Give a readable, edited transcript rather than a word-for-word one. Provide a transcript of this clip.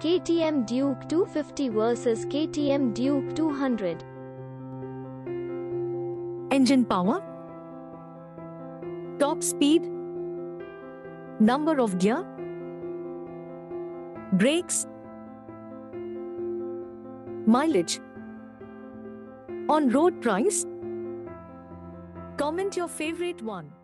KTM Duke 250 versus KTM Duke 200. Engine power, top speed, number of gear, brakes, mileage, on-road price. Comment your favorite one.